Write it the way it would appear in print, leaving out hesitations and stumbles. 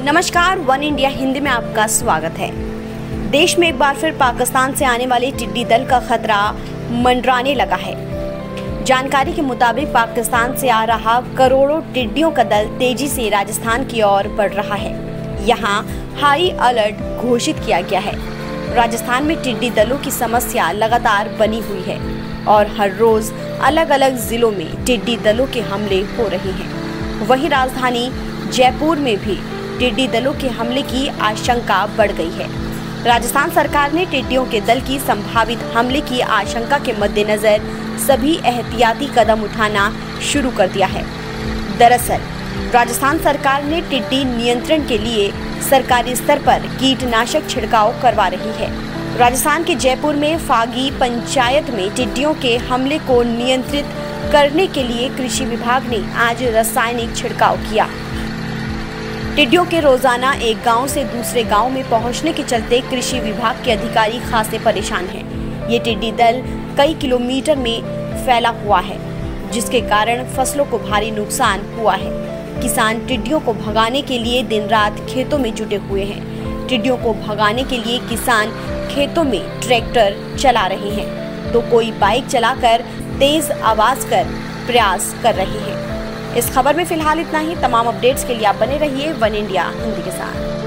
नमस्कार, one India Hindi में आपका स्वागत है। देश में एक बार फिर पाकिस्तान से आने वाले टिड्डी दल का खतरा मंडराने लगा है। जानकारी के मुताबिक पाकिस्तान से आ रहा करोड़ों टिड्डियों का दल तेजी से राजस्थान की ओर बढ़ रहा है। यहाँ हाई अलर्ट घोषित किया गया है। राजस्थान में टिड्डी दलों की समस्या लगातार बनी हुई है और हर रोज अलग अलग जिलों में टिड्डी दलों के हमले हो रहे हैं। वहीं राजधानी जयपुर में भी टिड्डी दलों के हमले की आशंका बढ़ गई है। राजस्थान सरकार ने टिड्डियों के दल की संभावित हमले की आशंका के मद्देनजर सभी एहतियाती कदम उठाना शुरू कर दिया है। दरअसल राजस्थान सरकार ने टिड्डी नियंत्रण के लिए सरकारी स्तर पर कीटनाशक छिड़काव करवा रही है। राजस्थान के जयपुर में फागी पंचायत में टिड्डियों के हमले को नियंत्रित करने के लिए कृषि विभाग ने आज रासायनिक छिड़काव किया। टिड्डियों के रोजाना एक गांव से दूसरे गांव में पहुंचने के चलते कृषि विभाग के अधिकारी खासे परेशान हैं। ये टिड्डी दल कई किलोमीटर में फैला हुआ है, जिसके कारण फसलों को भारी नुकसान हुआ है। किसान टिड्डियों को भगाने के लिए दिन रात खेतों में जुटे हुए हैं। टिड्डियों को भगाने के लिए किसान खेतों में ट्रैक्टर चला रहे हैं, तो कोई बाइक चलाकर तेज आवाज कर प्रयास कर रहे हैं। इस खबर में फिलहाल इतना ही। तमाम अपडेट्स के लिए आप बने रहिए वन इंडिया हिंदी के साथ।